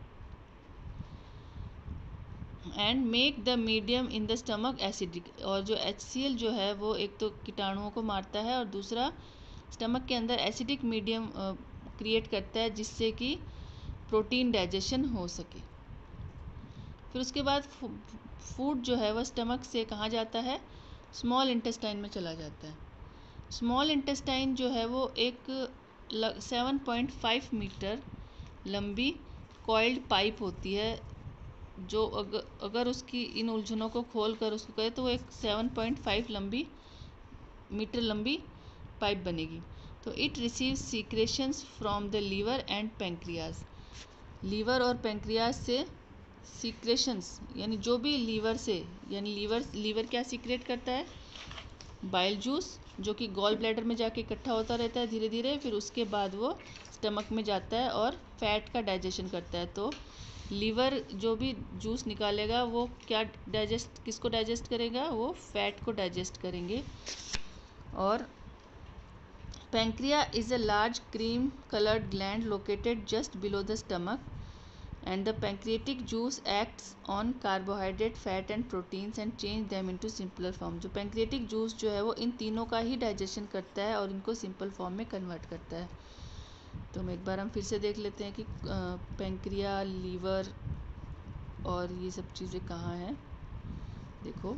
and make the medium in the stomach acidic. और जो एच सी एल जो है वो एक तो कीटाणुओं को मारता है और दूसरा स्टमक के अंदर एसिडिक मीडियम क्रिएट करता है जिससे कि प्रोटीन डाइजेशन हो सके. फिर उसके बाद फूड जो है वह स्टमक से कहाँ जाता है? स्मॉल इंटेस्टाइन में चला जाता है. स्मॉल इंटेस्टाइन जो है वो एक सेवन पॉइंट फाइव मीटर लंबी कॉइल्ड पाइप होती है, जो अगर अगर उसकी इन उलझनों को खोल कर उसको करें तो वो एक सेवन पॉइंट फाइव लंबी मीटर लंबी पाइप बनेगी. तो it receives secretions from the liver and pancreas. Liver और पेंक्रियाज से सीक्रेशंस, यानी जो भी लीवर से, यानी लीवर लीवर क्या सीक्रेट करता है? बाइल जूस, जो कि गॉल ब्लैडर में जाके इकट्ठा होता रहता है धीरे धीरे, फिर उसके बाद वो स्टमक में जाता है और फैट का डाइजेशन करता है. तो लीवर जो भी जूस निकालेगा वो क्या डाइजेस्ट, किसको डाइजेस्ट करेगा? वो फैट को डाइजेस्ट करेंगे. और pancreas is a large cream coloured gland located just below the stomach and the pancreatic juice acts on carbohydrate, fat and proteins and change them into simpler form. जो pancreatic juice जो है वो इन तीनों का ही digestion करता है और इनको सिंपल फॉर्म में कन्वर्ट करता है. तो हम एक बार हम फिर से देख लेते हैं कि पेंक्रिया, लीवर और ये सब चीज़ें कहाँ हैं. देखो,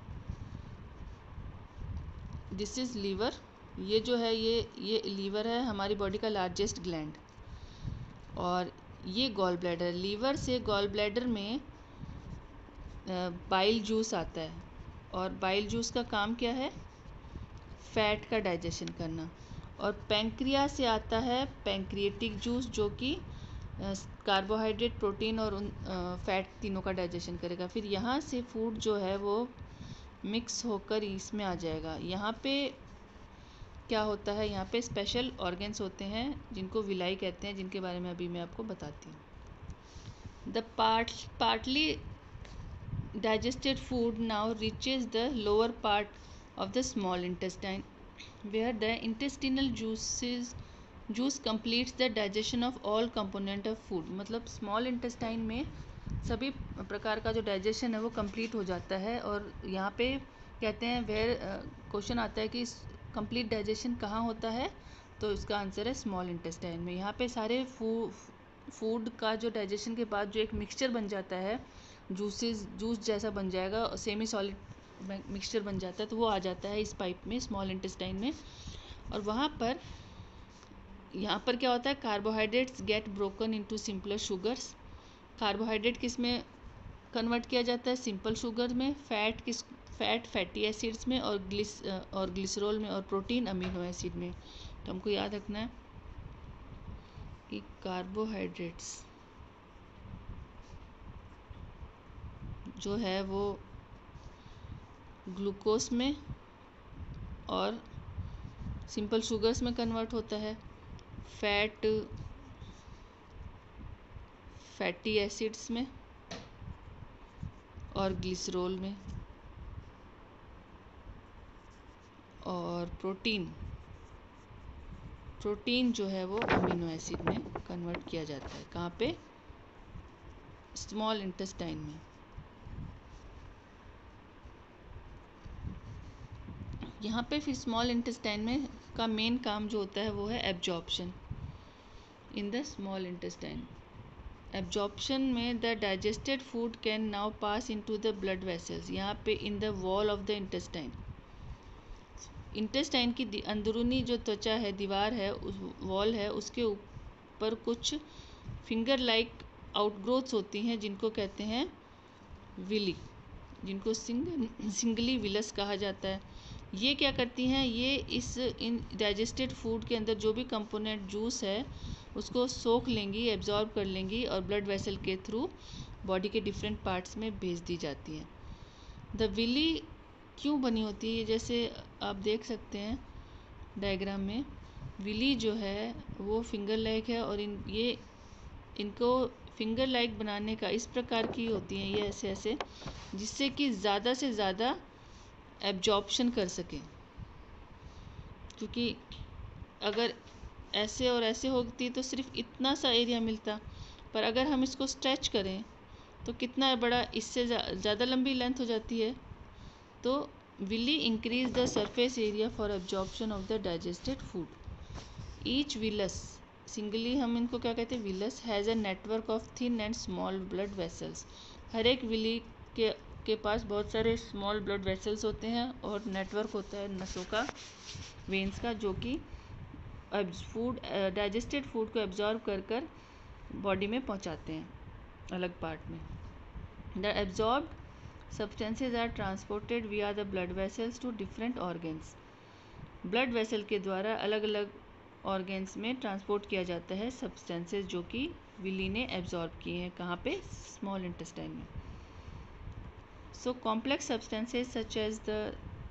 दिस इज़ लीवर. ये जो है ये ये लीवर है, हमारी बॉडी का लार्जेस्ट ग्लैंड. और ये गॉल ब्लैडर. लीवर से गॉल ब्लैडर में बाइल जूस आता है और बाइल जूस का काम क्या है? फैट का डाइजेशन करना. और पेंक्रिया से आता है पेंक्रिएटिक जूस, जो कि कार्बोहाइड्रेट, प्रोटीन और उन फैट तीनों का डाइजेशन करेगा. फिर यहाँ से फूड जो है वो मिक्स होकर इसमें आ जाएगा. यहाँ पे क्या होता है? यहाँ पे स्पेशल ऑर्गन्स होते हैं जिनको विलाई कहते हैं, जिनके बारे में अभी मैं आपको बताती हूँ. The part partly digested food now reaches the lower part of the small intestine where the intestinal juices juice completes the digestion of all component of food. मतलब स्मॉल इंटेस्टाइन में सभी प्रकार का जो डाइजेशन है वो कंप्लीट हो जाता है. और यहाँ पे कहते हैं, वेयर क्वेश्चन आता है कि कंप्लीट डाइजेशन कहाँ होता है? तो इसका आंसर है स्मॉल इंटेस्टाइन में। यहाँ पे सारे फू फूड का जो डाइजेशन के बाद जो एक मिक्सचर बन जाता है, जूसेस जूस जैसा बन जाएगा, सेमी सॉलिड मिक्सचर बन जाता है, तो वो आ जाता है इस पाइप में, स्मॉल इंटेस्टाइन में। और वहाँ पर यहाँ पर क्या होता है, carbohydrates get broken into simpler sugars. Carbohydrate किस में कन्वर्ट किया जाता है, सिंपल शुगर में, फैट किस फैट फैटी एसिड्स में, और ग्लिस और ग्लिसरॉल में, और प्रोटीन अमीनो एसिड में। तो हमको याद रखना है कि कार्बोहाइड्रेट्स जो है वो ग्लूकोज में और सिंपल शुगर्स में कन्वर्ट होता है, फैट फैटी एसिड्स में और ग्लिसरॉल में, और प्रोटीन प्रोटीन जो है वो अमीनो एसिड में कन्वर्ट किया जाता है। कहाँ पे, स्मॉल इंटेस्टाइन में। यहाँ पे फिर स्मॉल इंटेस्टाइन में का मेन काम जो होता है वो है absorption in the small intestine. Absorption में the digested food can now pass into the blood vessels. यहाँ पे in the wall of the intestine, intestine की अंदरूनी जो त्वचा है, दीवार है, उस वॉल है, उसके ऊपर कुछ फिंगर लाइक आउटग्रोथ्स होती हैं जिनको कहते हैं विली, जिनको सिंग सिंगली विलस कहा जाता है। ये क्या करती हैं, ये इस इन डाइजेस्टेड फूड के अंदर जो भी कंपोनेंट जूस है उसको सोख लेंगी, एब्जॉर्ब कर लेंगी और ब्लड वेसल के थ्रू बॉडी के डिफरेंट पार्ट्स में भेज दी जाती हैं। द विली क्यों बनी होती है, जैसे आप देख सकते हैं डायग्राम में, विली जो है वो फिंगर लाइक है, और इन ये इनको फिंगर लाइक बनाने का इस प्रकार की होती हैं ये ऐसे ऐसे, जिससे कि ज़्यादा से ज़्यादा एब्जॉर्प्शन कर सकें। क्योंकि अगर ऐसे और ऐसे होती तो सिर्फ इतना सा एरिया मिलता, पर अगर हम इसको स्ट्रेच करें तो कितना बड़ा, इससे ज़्यादा लंबी लेंथ हो जाती है। तो villi increase the surface area for absorption of the digested food. Each villus, singly हम इनको क्या कहते हैं, villus has a network of thin and small blood vessels. हर एक विली के के पास बहुत सारे स्मॉल ब्लड वेसल्स होते हैं और नेटवर्क होता है नसों का, वेन्स का, जो कि फूड डाइजेस्टेड फूड को एब्जॉर्ब कर कर बॉडी में पहुंचाते हैं अलग पार्ट में। The absorbed substances are transported via the blood vessels to different organs. Blood vessel के द्वारा अलग अलग ऑर्गेन्स में ट्रांसपोर्ट किया जाता है सब्सटेंसेज जो कि विली ने एब्जॉर्ब किए हैं। कहाँ पे, स्मॉल इंटेस्टाइन में। So complex substances such as the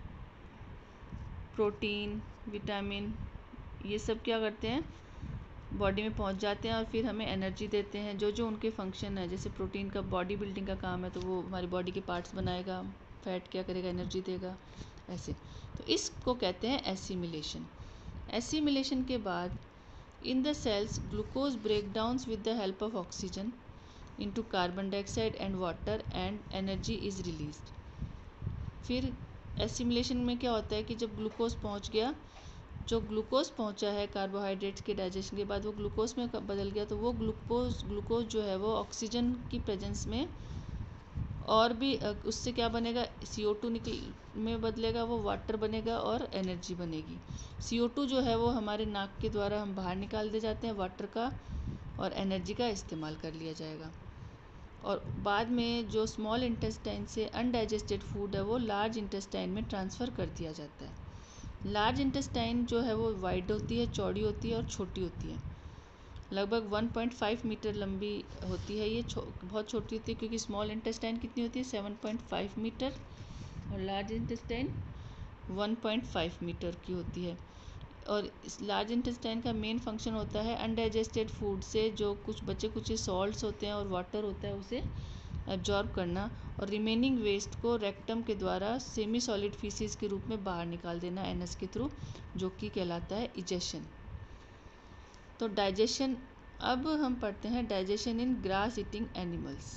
protein, vitamin, ये सब क्या करते हैं, बॉडी में पहुंच जाते हैं और फिर हमें एनर्जी देते हैं। जो जो उनके फंक्शन है, जैसे प्रोटीन का बॉडी बिल्डिंग का काम है तो वो हमारी बॉडी के पार्ट्स बनाएगा, फैट क्या करेगा, एनर्जी देगा, ऐसे। तो इसको कहते हैं एसिमिलेशन। एसिमिलेशन के बाद in the cells glucose break downs with the help of oxygen into carbon dioxide and water and energy is released. फिर एसिमिलेशन में क्या होता है कि जब ग्लूकोज पहुंच गया, जो ग्लूकोज पहुंचा है कार्बोहाइड्रेट्स के डाइजेशन के बाद वो ग्लूकोज में बदल गया, तो वो ग्लूकोज ग्लूकोज जो है वो ऑक्सीजन की प्रेजेंस में और भी उससे क्या बनेगा, सी ओ टू निकल में बदलेगा, वो वाटर बनेगा और एनर्जी बनेगी। सी ओ टू जो है वो हमारे नाक के द्वारा हम बाहर निकाल दे जाते हैं वाटर का, और एनर्जी का इस्तेमाल कर लिया जाएगा। और बाद में जो स्मॉल इंटेस्टाइन से अनडाइजेस्टेड फूड है वो लार्ज इंटेस्टाइन में ट्रांसफ़र कर दिया जाता है। लार्ज इंटेस्टाइन जो है वो वाइड होती है, चौड़ी होती है और छोटी होती है। लगभग वन पॉइंट फाइव मीटर लंबी होती है ये, छो, बहुत छोटी होती है, क्योंकि स्मॉल इंटेस्टाइन कितनी होती है, सेवन पॉइंट फाइव मीटर, और large intestine one point five metre की होती है। और इस लार्ज इंटेस्टाइन का मेन फंक्शन होता है अनडाइजेस्टेड फूड से जो कुछ बचे कुछ सॉल्ट्स होते हैं और वाटर होता है उसे एब्जॉर्ब करना, और रिमेनिंग वेस्ट को रेक्टम के द्वारा सेमी सॉलिड फीसिस के रूप में बाहर निकाल देना एनस के थ्रू, जो कि कहलाता है इजेशन। तो डाइजेशन, अब हम पढ़ते हैं digestion in grass eating animals.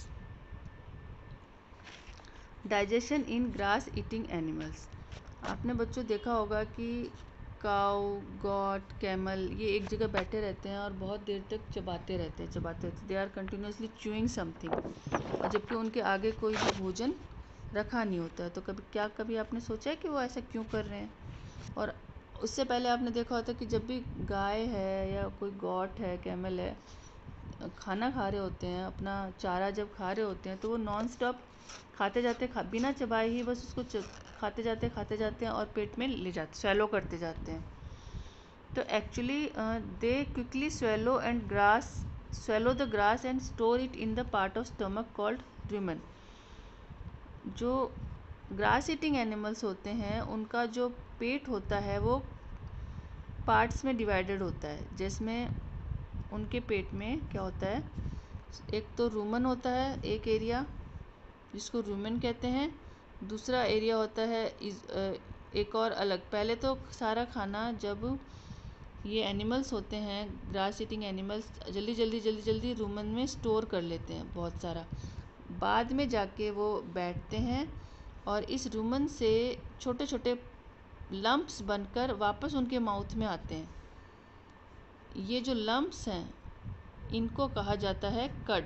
Digestion in grass eating animals, आपने बच्चों देखा होगा कि काउ, गॉट, कैमल, ये एक जगह बैठे रहते हैं और बहुत देर तक चबाते रहते हैं चबाते रहते हैं they are continuously chewing something, और जबकि उनके आगे कोई भी भोजन रखा नहीं होता है। तो कभी क्या कभी आपने सोचा है कि वो ऐसा क्यों कर रहे हैं? और उससे पहले आपने देखा होता है कि जब भी गाय है या कोई गॉट है, कैमल है, खाना खा रहे होते हैं, अपना चारा जब खा रहे होते हैं, तो वो नॉन स्टॉप खाते जाते खा बिना चबाए ही बस उसको च, खाते जाते खाते जाते हैं और पेट में ले जाते स्वैलो करते जाते हैं। तो actually they quickly swallow and grass swallow the grass and store it in the part of stomach called rumen. जो ग्रास ईटिंग एनिमल्स होते हैं उनका जो पेट होता है वो पार्ट्स में डिवाइडेड होता है, जिसमें उनके पेट में क्या होता है, एक तो रूमन होता है, एक एरिया जिसको रूमेन कहते हैं, दूसरा एरिया होता है इस एक और अलग। पहले तो सारा खाना जब ये एनिमल्स होते हैं, ग्रास ईटिंग एनिमल्स, जल्दी जल्दी जल्दी जल्दी रूमन में स्टोर कर लेते हैं बहुत सारा, बाद में जाके वो बैठते हैं और इस रूमन से छोटे छोटे लम्प्स बनकर वापस उनके माउथ में आते हैं। ये जो लम्प्स हैं इनको कहा जाता है कड।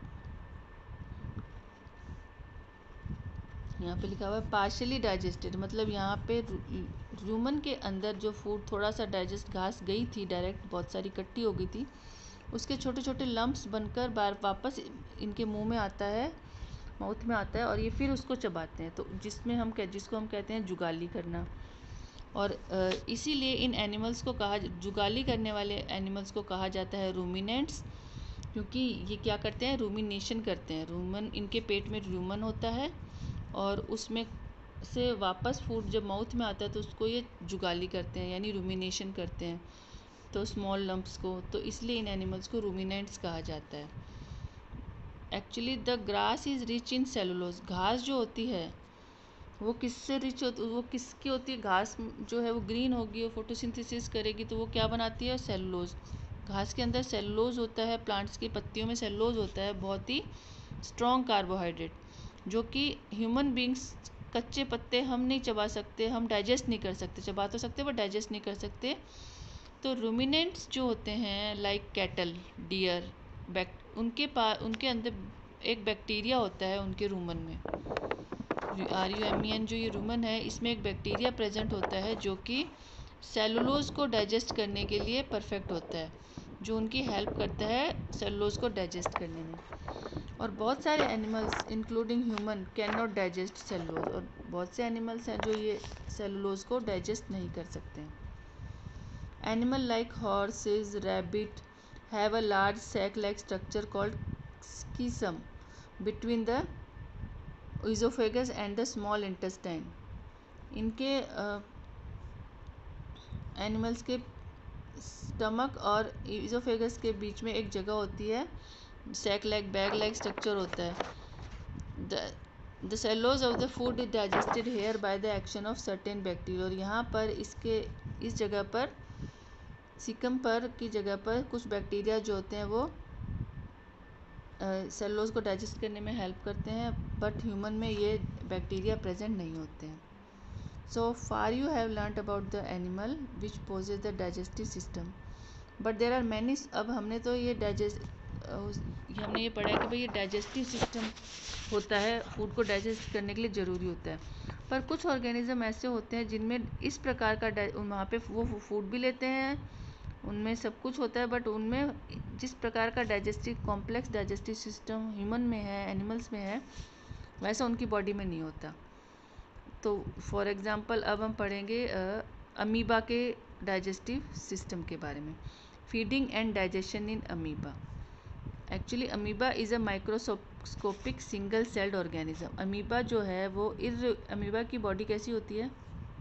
यहाँ पे लिखा हुआ है पार्शियली डाइजेस्टेड, मतलब यहाँ पे रूमन के अंदर जो फूड थोड़ा सा डाइजेस्ट घास गई थी डायरेक्ट, बहुत सारी इकट्ठी हो गई थी, उसके छोटे छोटे लम्प्स बनकर बार वापस इनके मुंह में आता है, माउथ में आता है, और ये फिर उसको चबाते हैं। तो जिसमें हम कह जिसको हम कहते हैं जुगाली करना। और इसीलिए इन एनिमल्स को कहा जुगाली करने वाले एनिमल्स को कहा जाता है रूमिनेंट्स, क्योंकि ये क्या करते हैं, रूमिनेशन करते हैं। रूमन, इनके पेट में रूमन होता है और उसमें से वापस फूड जब माउथ में आता है तो उसको ये जुगाली करते हैं, यानी रूमिनेशन करते हैं, तो स्मॉल लम्प्स को। तो इसलिए इन एनिमल्स को रूमिनेंट्स कहा जाता है। Actually the grass is rich in cellulose. घास जो होती है वो किससे रिच होती वो किसकी होती है? घास जो है वो ग्रीन होगी, वो फोटोसिंथेसिस करेगी तो वो क्या बनाती है? सेलुलोज। घास के अंदर सेलुलोज होता है, प्लांट्स की पत्तियों में सेलुलोज होता है, बहुत ही स्ट्रॉन्ग कार्बोहाइड्रेट, जो कि ह्यूमन बींग्स कच्चे पत्ते हम नहीं चबा सकते, हम डाइजेस्ट नहीं कर सकते, चबा तो सकते बट डाइजेस्ट नहीं कर सकते। तो रूमिनेंट्स जो होते हैं लाइक कैटल, डियर, बैक उनके पास उनके अंदर एक बैक्टीरिया होता है उनके रूमन में, R U M E N, जो ये रूमन है इसमें एक बैक्टीरिया प्रेजेंट होता है जो कि सेलुलोज को डाइजेस्ट करने के लिए परफेक्ट होता है, जो उनकी हेल्प करता है सेलुलोज को डाइजेस्ट करने में। और बहुत सारे animals including human can not digest cellulose, और बहुत से एनिमल्स हैं जो ये सेलुलोज को डाइजेस्ट नहीं कर सकते हैं। Animal like horses, rabbit have a large sac like structure called caecum between the oesophagus and the small intestine. इनके एनिमल्स के स्टमक और ईज़ोफेगस के बीच में एक जगह होती है, sac like bag like structure होता है। The cellulose of the food is digested here by the action of certain bacteria. और यहाँ पर इसके इस जगह पर सीकम पर की जगह पर कुछ बैक्टीरिया जो होते हैं वो सेलुलोज uh, को डाइजेस्ट करने में हेल्प करते हैं, बट ह्यूमन में ये बैक्टीरिया प्रेजेंट नहीं होते हैं। So far you have learned about the animal which possess the digestive system, but there are many. अब हमने तो ये डाइजेस्ट हमने ये पढ़ा है कि भाई ये डाइजेस्टिव सिस्टम होता है, फूड को डाइजेस्ट करने के लिए ज़रूरी होता है, पर कुछ ऑर्गेनिज्म ऐसे होते हैं जिनमें इस प्रकार का वहाँ पे वो फूड भी लेते हैं, उनमें सब कुछ होता है, बट उनमें जिस प्रकार का digestive complex digestive system human में है, एनिमल्स में है, वैसा उनकी बॉडी में नहीं होता। तो फॉर एग्जांपल अब हम पढ़ेंगे अमीबा के डाइजेस्टिव सिस्टम के बारे में। Feeding and digestion in amoeba. Actually amoeba is a microscopic single celled organism. Amoeba जो है वो इर अमीबा की बॉडी कैसी होती है?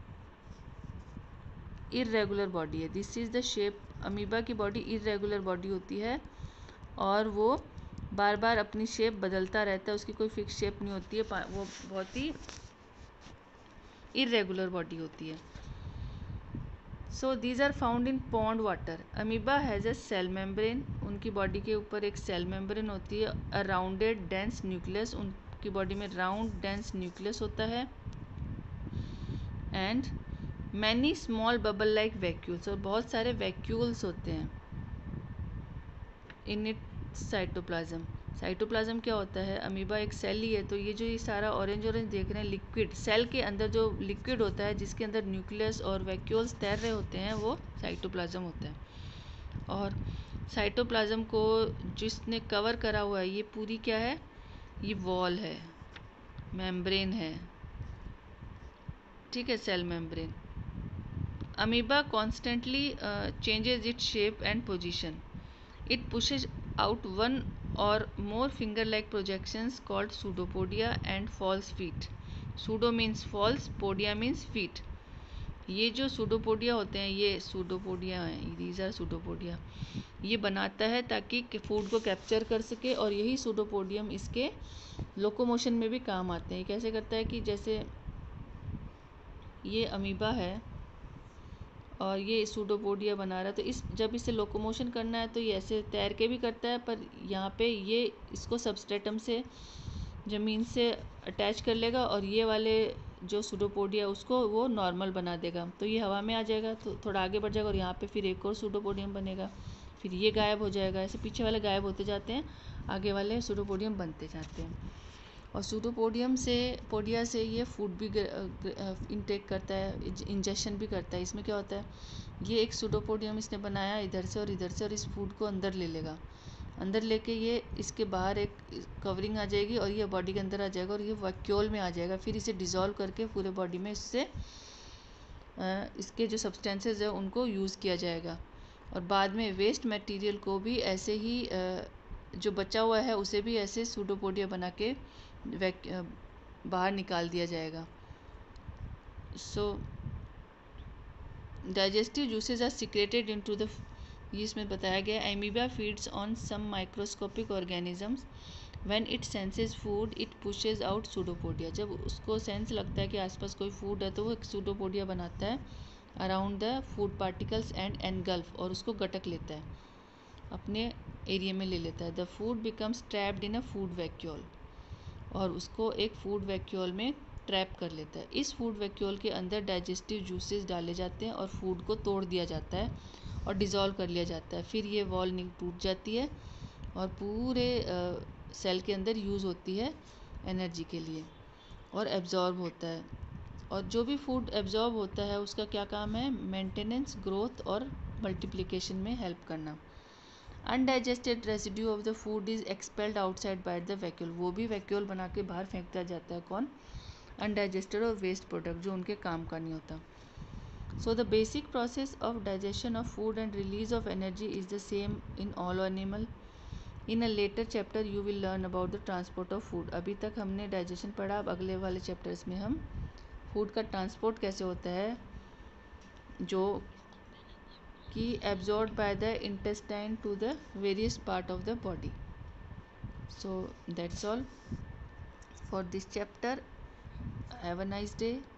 इर्रेगुलर बॉडी है। This is the shape. Amoeba की बॉडी इर्रेगुलर बॉडी होती है और वो बार बार अपनी शेप बदलता रहता है, उसकी कोई फिक्स शेप नहीं होती है, वो बहुत ही इर्रेगुलर बॉडी होती है। So these are found in pond water. Amoeba has a cell membrane. उनकी बॉडी के ऊपर एक सेल मेम्ब्रेन होती है। A rounded dense nucleus. उनकी बॉडी में राउंड डेंस न्यूक्लियस होता है। And many small bubble like vacuoles, और बहुत सारे वैक्यूल्स होते हैं इन इट साइटोप्लाज्म। साइटोप्लाज्म क्या होता है, अमीबा एक सेल ही है, तो ये जो ये सारा ऑरेंज ऑरेंज देख रहे हैं लिक्विड, सेल के अंदर जो लिक्विड होता है जिसके अंदर न्यूक्लियस और वैक्यूल्स तैर रहे होते हैं वो साइटोप्लाज्म होता है। और साइटोप्लाज्म को जिसने कवर करा हुआ है ये पूरी क्या है, ये वॉल है, मेम्ब्रेन है, ठीक है, cell membrane. Amoeba constantly changes its shape and position, it pushes out one or more finger-like projections called pseudopodia and false feet. Pseudo means false, podia means feet. ये जो सूडोपोडिया होते हैं ये pseudopodia हैं, these are pseudopodia, ये बनाता है ताकि फूड को कैप्चर कर सके, और यही सूडोपोडियम इसके लोकोमोशन में भी काम आते हैं। कैसे करता है कि जैसे ये अमीबा है और ये सूडोपोडिया बना रहा है, तो इस जब इसे लोकोमोशन करना है तो ये ऐसे तैर के भी करता है, पर यहाँ पे ये इसको सबस्ट्रेटम से ज़मीन से अटैच कर लेगा और ये वाले जो सूडोपोडिया उसको वो नॉर्मल बना देगा, तो ये हवा में आ जाएगा, तो थोड़ा आगे बढ़ जाएगा और यहाँ पे फिर एक और सूडोपोडियम बनेगा, फिर ये गायब हो जाएगा, ऐसे पीछे वाले गायब होते जाते हैं, आगे वाले सूडोपोडियम बनते जाते हैं। और सूडोपोडियम से पोडिया से ये फूड भी इनटेक करता है, इंजेक्शन भी करता है। इसमें क्या होता है, ये एक सूडोपोडियम इसने बनाया इधर से और इधर से, और इस फूड को अंदर ले लेगा, अंदर लेके ये इसके बाहर एक कवरिंग आ जाएगी और ये बॉडी के अंदर आ जाएगा और ये वैक्यूल में आ जाएगा, फिर इसे डिज़ोल्व करके पूरे बॉडी में इससे इसके जो सब्सटेंसेस है उनको यूज़ किया जाएगा, और बाद में वेस्ट मटेरियल को भी ऐसे ही जो बचा हुआ है उसे भी ऐसे सूडोपोडिया बना के वैक बाहर निकाल दिया जाएगा। So digestive juices are secreted into the, ये इसमें बताया गया, amoeba feeds on some microscopic organisms, when it senses food it pushes out pseudopodia, जब उसको सेंस लगता है कि आसपास कोई फूड है तो वो एक सूडोपोडिया बनाता है around the food particles and engulf, और उसको गटक लेता है, अपने एरिया में ले लेता है। The food becomes trapped in a food vacuole, और उसको एक फूड वैक्यूल में ट्रैप कर लेता है। इस फूड वैक्यूल के अंदर डाइजेस्टिव जूसेस डाले जाते हैं और फूड को तोड़ दिया जाता है और डिज़ोल्व कर लिया जाता है, फिर ये वॉल टूट जाती है और पूरे सेल के अंदर यूज़ होती है एनर्जी के लिए और एब्जॉर्ब होता है। और जो भी फूड एब्जॉर्ब होता है उसका क्या काम है, मेंटेनेंस, ग्रोथ और मल्टीप्लिकेशन में हेल्प करना। Undigested residue of the food is expelled outside by the vacuole, वो भी वैक्यूल बना के बाहर फेंकता जाता है, कौन, अनडाइजेस्टेड और वेस्ट प्रोडक्ट जो उनके काम का नहीं होता। So the basic process of digestion of food and release of energy is the same in all animal. In a later chapter you will learn about the transport of food. अभी तक हमने digestion पढ़ा, अब अगले वाले chapters में हम food का ट्रांसपोर्ट कैसे होता है, जो कि absorbed by the intestine to the various part of the body. So that's all for this chapter. Have a nice day.